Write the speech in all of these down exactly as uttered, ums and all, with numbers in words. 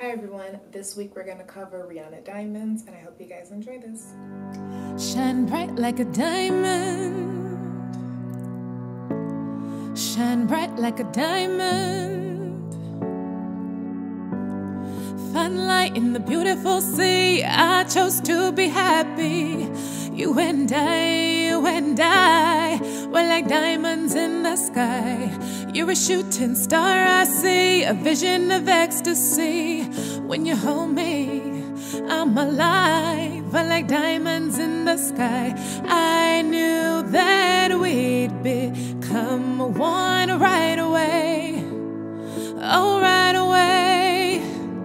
Hi everyone, this week we're going to cover Rihanna Diamonds and I hope you guys enjoy this. Shine bright like a diamond. Shine bright like a diamond. Find light in the beautiful sea. I chose to be happy. You and I, you and I, we're like diamonds in the sky. You're a shooting star I see, a vision of ecstasy. When you hold me, I'm alive. We're like diamonds in the sky. I knew that we'd become one right away. Oh, right away.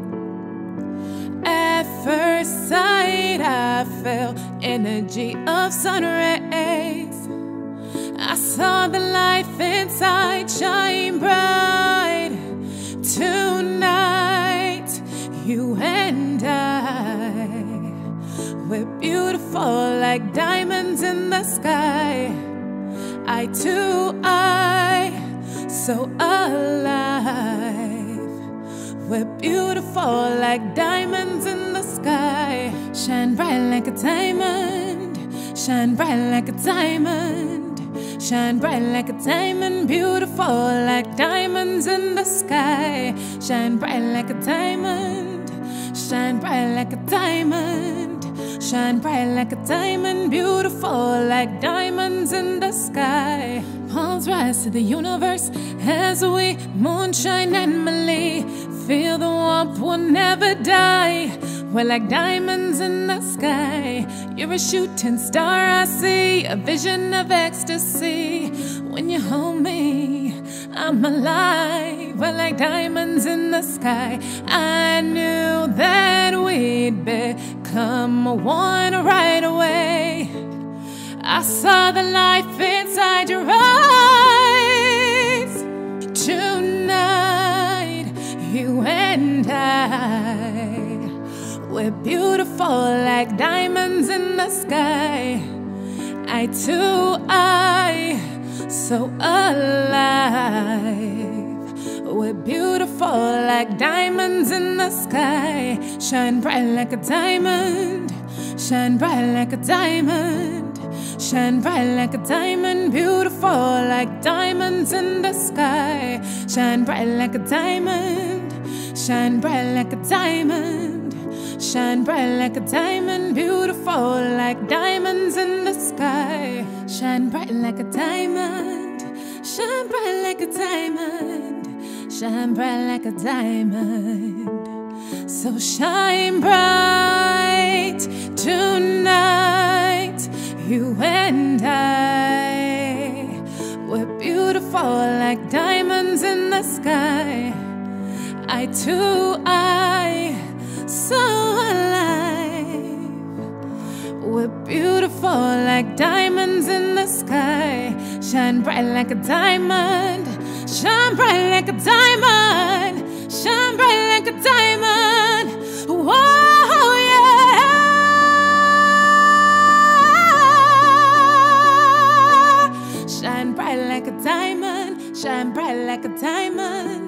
At first sight, I felt energy of sun rays. I saw the life inside shine bright. Tonight, you and I, we're beautiful like diamonds in the sky. I too, I, so alive. We're beautiful like diamonds in the sky. Shine bright like a diamond. Shine bright like a diamond. Shine bright like a diamond. Beautiful like diamonds in the sky. Shine bright like a diamond. Shine bright like a diamond. Shine bright like a diamond. Beautiful like diamonds in the sky. Palms rise to the universe as we moonshine and Malay. Feel the warmth, we'll never die. We're like diamonds in the sky. You're a shooting star I see, a vision of ecstasy. When you hold me, I'm alive. We're like diamonds in the sky. I knew that we'd become one right away. I saw the life inside your eyes. Tonight, you and I, we're beautiful like diamonds in the sky. I too, I, so alive. We're beautiful like diamonds in the sky. Shine bright like a diamond. Shine bright like a diamond. Shine bright like a diamond. Beautiful like diamonds in the sky. Shine bright like a diamond. Shine bright like a diamond. Shine bright like a diamond. Beautiful like diamonds in the sky. Shine bright like a diamond. Shine bright like a diamond. Shine bright like a diamond. So shine bright tonight. You and I, we're beautiful like diamonds in the sky. I too, I, so alive. We're beautiful like diamonds in the sky. Shine bright like a diamond. Shine bright like a diamond. Shine bright like a diamond. Whoa, yeah. Shine bright like a diamond. Shine bright like a diamond.